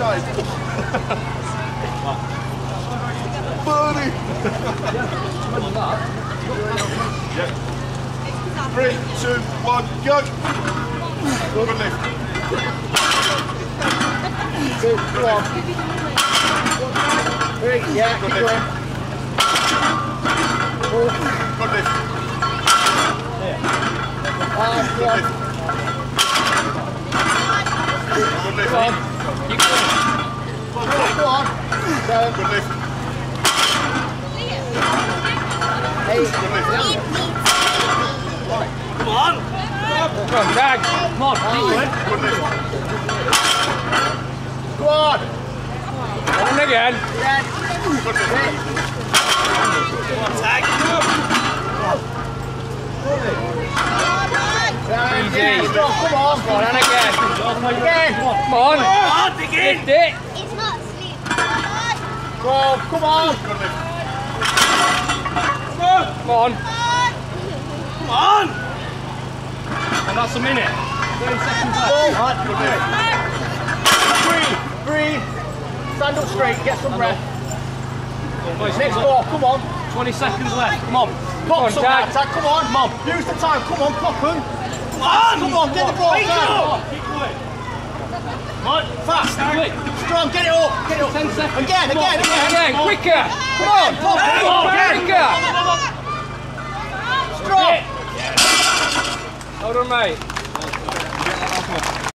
shape. Birdie. Yep. 3, 2, 1, go. Good lift. 2, go on. 3, yeah, keep going. 4. Good lift. 5, go on. Good lift. Go on. Keep going. Go on. 7. Good lift. 8. Good lift. Come on! Come on, Tagg! Come on, keep going. Good lift. Go on. On again. Yeah. Good lift. Come on, Tagg! Easy. Come on. Come on, and again. Again. Come on, dig in! Lift it! It's not sleep. Go. Come on. Good lift. Come on! Come on! And that's a minute. 30 seconds left. Good lift. Breathe. Stand up straight. Get some breath. Next ball. Come on. 20 seconds left. Come on. Pop on, some Tagg. now, Tagg. Come on. Come on. Use the time. Come on. Pop them. Come on! Come on. Get the ball. Keep Tagg. going. Keep going. Come on, fast. Quick. Strong. Get it up. Get it up. 10 seconds. Again. Come on. Again. Quicker. Come on. Pop. Come on, quicker. Strong. Hold on, mate.